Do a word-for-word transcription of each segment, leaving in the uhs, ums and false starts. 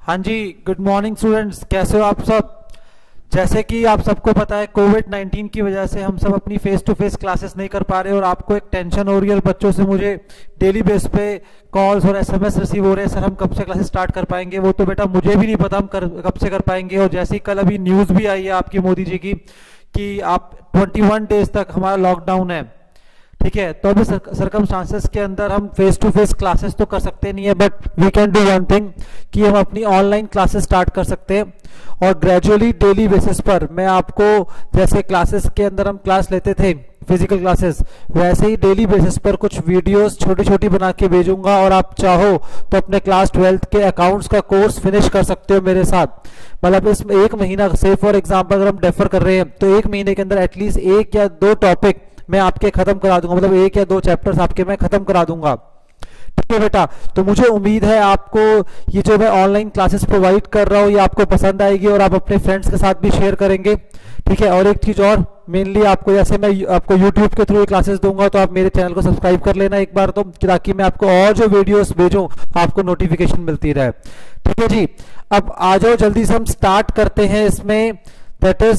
हाँ जी, good morning students. कैसे हो आप सब? जैसे कि आप सबको पता है, कोविड नाइन्टीन की वजह से हम सब अपनी फेस टू फेस क्लासेस नहीं कर पा रहे और आपको एक टेंशन हो रही है। बच्चों से मुझे डेली बेस पे कॉल्स और एसएमएस रिसीव हो रहे हैं, सर हम कब से क्लासेस स्टार्ट कर पाएंगे। वो तो बेटा मुझे भी नहीं पता हम कर, कब से कर पाएंगे। और जैसे ही कल अभी न्यूज़ भी आई है आपकी मोदी जी की कि आप इक्कीस डेज तक हमारा लॉकडाउन है, ठीक है। तो अभी सरकमस्टांसेस के अंदर हम फेस टू फेस क्लासेस तो कर सकते नहीं है, but we can do one thing कि हम अपनी ऑनलाइन क्लासेस स्टार्ट कर सकते हैं। और ग्रेजुअली डेली बेसिस पर मैं आपको, जैसे क्लासेस के अंदर हम क्लास लेते थे फिजिकल क्लासेस, वैसे ही डेली बेसिस पर कुछ वीडियोस छोटी छोटी बना के भेजूंगा। और आप चाहो तो अपने क्लास ट्वेल्थ के अकाउंट्स का कोर्स फिनिश कर सकते हो मेरे साथ। मतलब इसमें एक महीना से फॉर एग्जाम्पल अगर हम डेफर कर रहे हैं तो एक महीने के अंदर एटलीस्ट एक या दो टॉपिक मैं आपके खत्म करा दूंगा, मतलब एक या दो चैप्टर्स आपके मैं खत्म करा दूंगा, ठीक है बेटा। तो मुझे उम्मीद है आपको ये जो मैं ऑनलाइन क्लासेस प्रोवाइड कर रहा हूँ ये आपको पसंद आएगी और आप अपने फ्रेंड्स के साथ भी शेयर करेंगे, ठीक है। और एक चीज और, मेनली आपको, जैसे मैं आपको यूट्यूब के थ्रू क्लासेस दूंगा तो आप मेरे चैनल को सब्सक्राइब कर लेना एक बार, तो ताकि मैं आपको और जो वीडियोस भेजूं आपको नोटिफिकेशन मिलती रहे, ठीक है जी। अब आ जाओ जल्दी से हम स्टार्ट करते हैं इसमें। दैट इज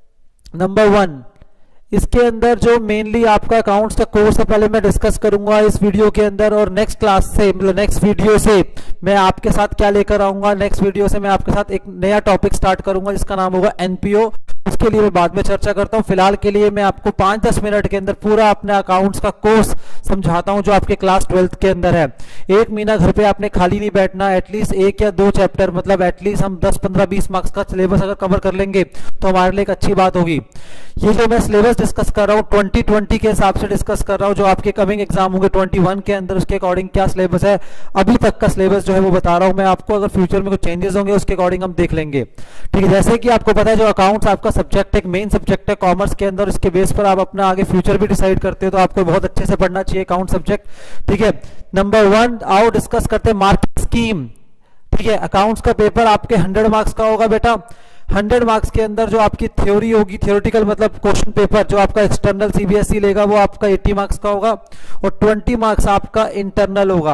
नंबर वन, इसके अंदर जो मेनली आपका अकाउंट्स का कोर्स है पहले मैं डिस्कस करूंगा इस वीडियो के अंदर। और नेक्स्ट क्लास से, मतलब नेक्स्ट वीडियो से मैं आपके साथ क्या लेकर आऊंगा, नेक्स्ट वीडियो से मैं आपके साथ एक नया टॉपिक स्टार्ट करूंगा जिसका नाम होगा एनपीओ। उसके लिए मैं बाद में चर्चा करता हूं। फिलहाल के लिए मैं आपको पांच दस मिनट के अंदर पूरा अपने अकाउंट्स का कोर्स समझाता हूं जो आपके क्लास ट्वेल्थ के अंदर है। एक महीना घर पे आपने खाली नहीं बैठना, एटलीस्ट एक या दो चैप्टर, मतलब एटलीस्ट हम दस पंद्रह बीस मार्क्स का सिलेबस अगर कवर कर लेंगे तो हमारे लिए एक अच्छी बात होगी। ये जो मैं सिलेबस डिस्कस कर रहा हूँ ट्वेंटी ट्वेंटी के हिसाब से डिस्कस कर रहा हूँ, जो आपके कमिंग एग्जाम होंगे इक्कीस के अंदर, उसके अकॉर्डिंग क्या सिलेबस है अभी तक का सिलेबस जो है वो बता रहा हूँ मैं आपको। अगर फ्यूचर में कुछ चेंजेस होंगे उसके अकॉर्डिंग हम देख लेंगे, ठीक है। जैसे कि आपको पता है जो अकाउंट्स आपका सब्जेक्ट एक मेन सब्जेक्ट है कॉमर्स के अंदर, इसके बेस पर आप अपना आगे फ्यूचर भी डिसाइड करते हो, तो आपको बहुत अच्छे से पढ़ना चाहिए अकाउंट सब्जेक्ट, ठीक है। नंबर वन आओ डिस्कस करते हैं मार्किंग स्कीम, ठीक है। अकाउंट्स का पेपर आपके हंड्रेड मार्क्स का होगा बेटा। हंड्रेड मार्क्स के अंदर जो आपकी थ्योरी होगी, थ्योरेटिकल मतलब क्वेश्चन पेपर जो आपका एक्सटर्नल सीबीएसई लेगा वो आपका अस्सी मार्क्स का होगा और बीस मार्क्स आपका इंटरनल होगा।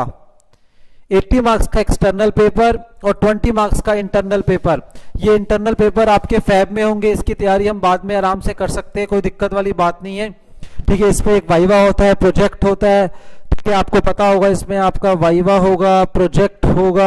अस्सी मार्क्स का एक्सटर्नल पेपर और बीस मार्क्स का इंटरनल पेपर। ये इंटरनल पेपर आपके फैब में होंगे, इसकी तैयारी हम बाद में आराम से कर सकते हैं, कोई दिक्कत वाली बात नहीं है, ठीक है। इसमें एक वाइवा होता है, प्रोजेक्ट होता है, ठीक है, आपको पता होगा। इसमें आपका वाइवा होगा, प्रोजेक्ट होगा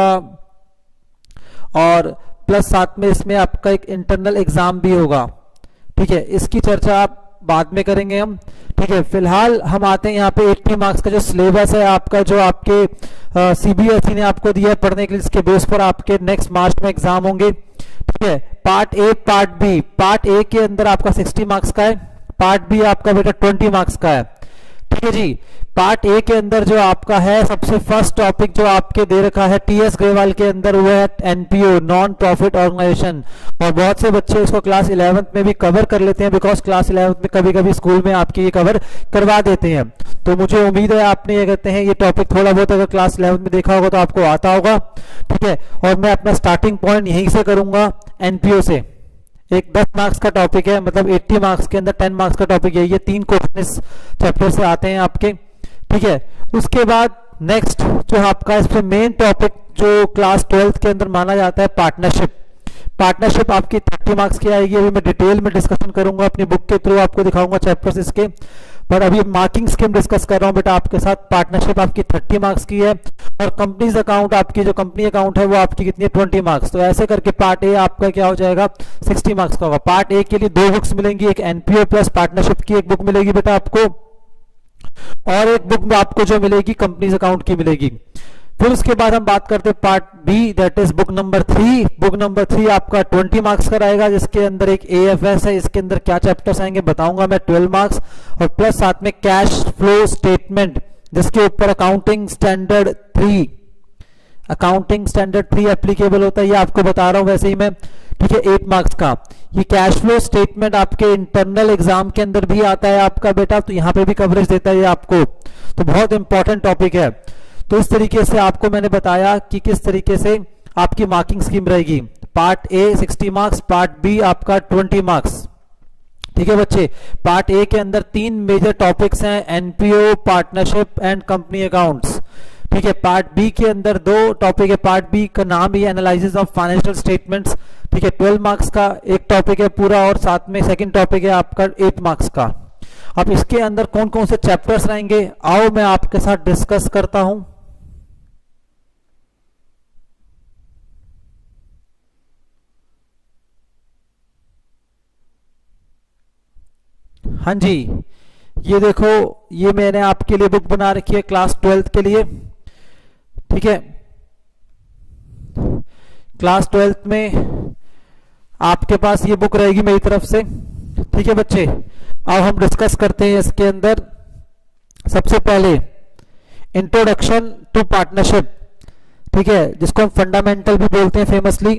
और प्लस साथ में इसमें आपका एक इंटरनल एग्जाम भी होगा, ठीक है। इसकी चर्चा आप बाद में करेंगे हम, ठीक है। फिलहाल हम आते हैं यहाँ पे अस्सी मार्क्स का जो सिलेबस है आपका, जो आपके सीबीएसई ने आपको दिया है पढ़ने के लिए, इसके बेस पर आपके नेक्स्ट मार्च में एग्जाम होंगे, ठीक है। Part A, part B. Part A के अंदर आपका साठ मार्क्स का है, पार्ट बी आपका बेटा बीस मार्क्स का है, ठीक है जी। पार्ट ए के अंदर जो आपका है सबसे फर्स्ट टॉपिक जो आपके दे रखा है टीएस ग्रेवाल के अंदर, वो है एनपीओ, नॉन प्रॉफिट ऑर्गेनाइजेशन। और बहुत से बच्चे इसको क्लास इलेवेंथ में भी कवर कर लेते हैं, बिकॉज क्लास इलेवेंथ में कभी कभी स्कूल में आपकी ये कवर करवा देते हैं। तो मुझे उम्मीद है आपने ये कहते हैं ये टॉपिक थोड़ा बहुत अगर क्लास इलेवेंथ में देखा होगा तो आपको आता होगा, ठीक है। और मैं अपना स्टार्टिंग पॉइंट यहीं से करूंगा एनपीओ से। एक दस मार्क्स का टॉपिक है, मतलब अस्सी मार्क्स के अंदर दस मार्क्स का टॉपिक है। ये तीन क्वेश्चन इस चैप्टर से आते हैं आपके, ठीक है। उसके बाद नेक्स्ट जो आपका इसमें मेन टॉपिक जो क्लास ट्वेल्थ के अंदर माना जाता है पार्टनरशिप। पार्टनरशिप आपकी तीस मार्क्स की आएगी। अभी मैं डिटेल में डिस्कशन करूंगा अपनी बुक के थ्रू, आपको दिखाऊंगा चैप्टर्स इसके, पर अभी मार्किंग स्कीम डिस्कस कर रहा हूं बेटा आपके साथ। पार्टनरशिप आपकी तीस मार्क्स की है और कंपनीज अकाउंट आपकी जो कंपनी अकाउंट है वो आपकी कितनी है बीस मार्क्स। तो ऐसे करके पार्ट ए आपका क्या हो जाएगा साठ मार्क्स का होगा। पार्ट ए के लिए दो बुक्स मिलेंगी, एक एनपीओ प्लस पार्टनरशिप की एक बुक मिलेगी बेटा आपको, और एक बुक आपको जो मिलेगी कंपनीज अकाउंट की मिलेगी। फिर उसके बाद हम बात करते हैं part B, that is book number three. Book number three आपका बीस मार्क्स का रहेगा, जिसके अंदर एक एएफएस है, इसके अंदर क्या चैप्टर्स आएंगे बताऊंगा मैं, बारह मार्क्स। और प्लस साथ में कैश फ्लो स्टेटमेंट, जिसके ऊपर accounting standard three accounting standard three applicable होता है, ये आपको बता रहा हूं वैसे ही मैं, ठीक है। एट मार्क्स का ये कैश फ्लो स्टेटमेंट आपके इंटरनल एग्जाम के अंदर भी आता है आपका बेटा, तो यहाँ पे भी कवरेज देता है ये आपको, तो बहुत इंपॉर्टेंट टॉपिक है। तो इस तरीके से आपको मैंने बताया कि किस तरीके से आपकी मार्किंग स्कीम रहेगी। पार्ट ए साठ मार्क्स, पार्ट बी आपका बीस मार्क्स, ठीक है बच्चे। पार्ट ए के अंदर तीन मेजर टॉपिक्स हैं, NPO, partnership and company accounts, ठीक है। पार्ट बी के अंदर दो टॉपिक है। पार्ट बी का नाम ही एनालिसिस ऑफ फाइनेंशियल स्टेटमेंट्स। ठीक है, ट्वेल्व मार्क्स का एक टॉपिक है पूरा, और साथ में सेकंड टॉपिक है आपका एट मार्क्स का। अब इसके अंदर कौन कौन से चैप्टर्स रहेंगे, आओ मैं आपके साथ डिस्कस करता हूं। हाँ जी, ये देखो, ये मैंने आपके लिए बुक बना रखी है क्लास ट्वेल्थ के लिए। ठीक है, क्लास ट्वेल्थ में आपके पास ये बुक रहेगी मेरी तरफ से। ठीक है बच्चे, अब हम डिस्कस करते हैं इसके अंदर। सबसे पहले इंट्रोडक्शन टू पार्टनरशिप, ठीक है, जिसको हम फंडामेंटल भी बोलते हैं फेमसली।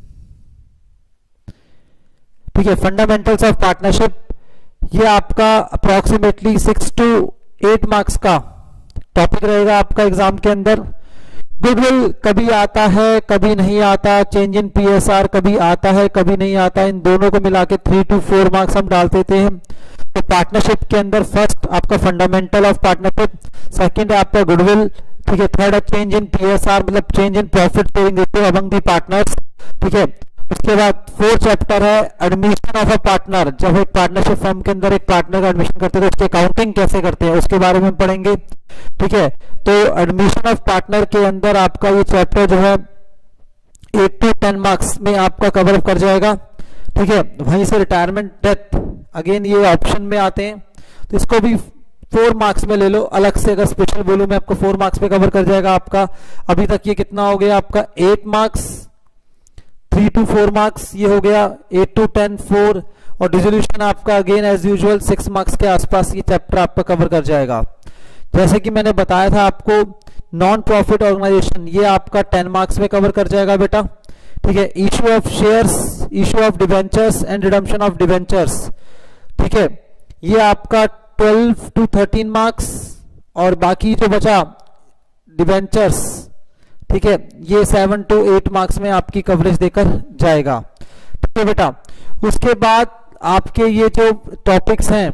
ठीक है, फंडामेंटल्स ऑफ पार्टनरशिप, ये आपका approximately six two eight marks का टॉपिक रहेगा आपका एग्जाम के अंदर। गुडविल कभी आता है कभी नहीं आता, चेंज इन पीएसआर कभी आता है कभी नहीं आता, इन दोनों को मिला के थ्री टू फोर मार्क्स हम डाल देते हैं। तो पार्टनरशिप के अंदर फर्स्ट आपका फंडामेंटल ऑफ पार्टनरशिप, सेकंड है आपका गुडविल, ठीक है, थर्ड है चेंज इन पीएसआर मतलब change in profit sharing ratio among the partners. ठीक है, उसके बाद फोर्थ चैप्टर है एडमिशन ऑफ अ पार्टनर। जब एक पार्टनरशिप फर्म के अंदर एक पार्टनर का एडमिशन करते हैं तो उसकी अकाउंटिंग कैसे करते हैं उसके बारे में पढ़ेंगे। ठीक है, तो एडमिशन ऑफ पार्टनर के अंदर आपका ये चैप्टर जो है एट टू टेन मार्क्स में आपका कवर कर जाएगा। ठीक है, वहीं से रिटायरमेंट डेथ, अगेन ये ऑप्शन में आते हैं, तो इसको भी फोर मार्क्स में ले लो अलग से। अगर स्पेशल बोलूं मैं आपको फोर मार्क्स में कवर कर जाएगा आपका। अभी तक ये कितना हो गया आपका eight marks, three two four marks ये हो गया, एट टू टेन फोर, और डिसोल्यूशन आपका again as usual six marks के आसपास ये चैप्टर आपका कवर कर जाएगा। जैसे कि मैंने बताया था आपको, नॉन प्रॉफिट ऑर्गेनाइजेशन ये आपका टेन मार्क्स में कवर कर जाएगा बेटा। ठीक है, issue of shares, issue of debentures and redemption of debentures, ठीक है, ये आपका ट्वेल्व टू थर्टीन मार्क्स, और बाकी जो बचा डिवेंचर्स, ठीक है, ये सेवन टू एट मार्क्स में आपकी कवरेज देकर जाएगा। ठीक है बेटा, उसके बाद आपके ये जो टॉपिक्स हैं,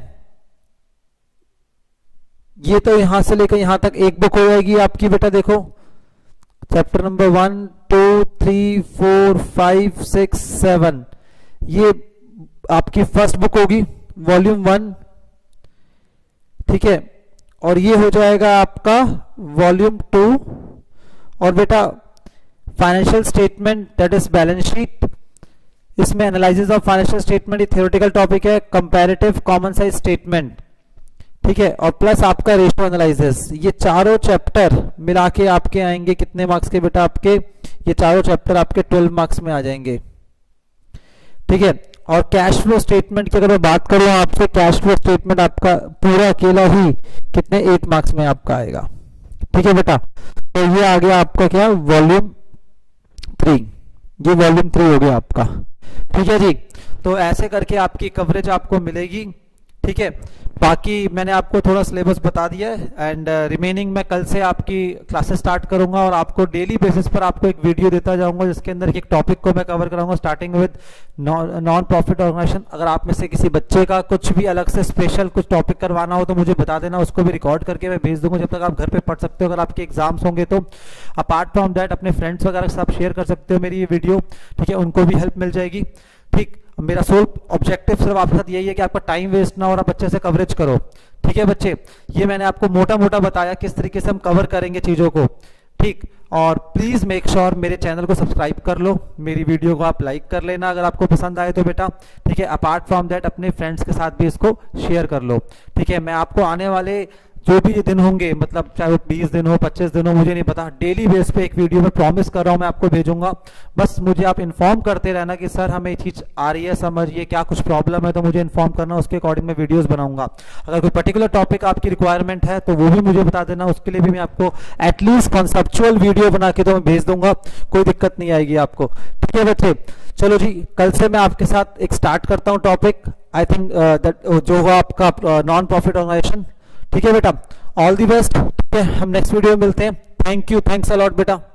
ये तो यहां से लेकर यहां तक एक बुक हो जाएगी आपकी बेटा। देखो, chapter number one two three four five six seven, ये आपकी फर्स्ट बुक होगी वॉल्यूम वन। ठीक है, और ये हो जाएगा आपका वॉल्यूम टू। और बेटा financial statement that is balance sheet, इसमें एनालिसिस ऑफ फाइनेंशियल स्टेटमेंट ये थ्योरेटिकल टॉपिक है। कंपैरेटिव कॉमन साइज स्टेटमेंट, ठीक है, और प्लस आपका रेशियो एनालिसिस, ये चारों चैप्टर मिला के आपके आएंगे कितने मार्क्स के बेटा, आपके ये चारों चैप्टर आपके ट्वेल्व मार्क्स में आ जाएंगे। ठीक है, और कैश फ्लो स्टेटमेंट की अगर मैं बात करूं आपसे, कैश फ्लो स्टेटमेंट आपका पूरा अकेला ही कितने एट मार्क्स में आपका आएगा। ठीक है बेटा, तो ये आ गया आपका क्या, वॉल्यूम थ्री, ये वॉल्यूम थ्री हो गया आपका। ठीक है जी, तो ऐसे करके आपकी कवरेज आपको मिलेगी। ठीक है, बाकी मैंने आपको थोड़ा सिलेबस बता दिया है, एंड रिमेनिंग uh, मैं कल से आपकी क्लासेस स्टार्ट करूंगा, और आपको डेली बेसिस पर आपको एक वीडियो देता जाऊंगा जिसके अंदर एक टॉपिक को मैं कवर कराऊंगा, starting with non profit organisation. अगर आप में से किसी बच्चे का कुछ भी अलग से स्पेशल कुछ टॉपिक करवाना हो तो मुझे बता देना, उसको भी रिकॉर्ड करके मैं भेज दूंगा, जब तक आप घर पे पढ़ सकते हो। अगर आपके एग्जाम्स होंगे तो अपार्ट फ्रॉम दैट अपने फ्रेंड्स वगैरह के साथ शेयर कर सकते हो मेरी ये वीडियो। ठीक है, उनको भी हेल्प मिल जाएगी। ठीक, मेरा सोल ऑब्जेक्टिव सिर्फ आपके साथ यही है कि आपका टाइम वेस्ट ना हो और आप अच्छे से कवरेज करो। ठीक है बच्चे, ये मैंने आपको मोटा मोटा बताया किस तरीके से हम कवर करेंगे चीजों को। ठीक, और प्लीज मेक श्योर मेरे चैनल को सब्सक्राइब कर लो, मेरी वीडियो को आप लाइक कर लेना अगर आपको पसंद आए तो बेटा। ठीक है, अपार्ट फ्रॉम दैट अपने फ्रेंड्स के साथ भी इसको शेयर कर लो। ठीक है, मैं आपको आने वाले जो भी दिन होंगे, मतलब चाहे वो बीस दिन हो पच्चीस दिन हो मुझे नहीं पता, डेली बेस पे एक वीडियो में प्रॉमिस कर रहा हूं मैं आपको भेजूंगा। बस मुझे आप इन्फॉर्म करते रहना कि सर हमें ये चीज आ रही है समझ, ये क्या कुछ प्रॉब्लम है, तो मुझे इन्फॉर्म करना, उसके अकॉर्डिंग मैं वीडियोस बनाऊंगा। अगर कोई पर्टिकुलर टॉपिक आपकी रिक्वायरमेंट है तो वो भी मुझे बता देना, उसके लिए भी मैं आपको एटलीस्ट कॉन्सेप्चुअल वीडियो बना के तो मैं भेज दूंगा, कोई दिक्कत नहीं आएगी आपको। ठीक है बच्चे, चलो जी, कल से मैं आपके साथ एक स्टार्ट करता हूँ टॉपिक, आई थिंक दैट जो होगा आपका नॉन प्रॉफिट ऑर्गेनाइजेशन। ठीक है बेटा, ऑल दी बेस्ट। ठीक है, हम नेक्स्ट वीडियो में मिलते हैं। Thank you, thanks a lot बेटा।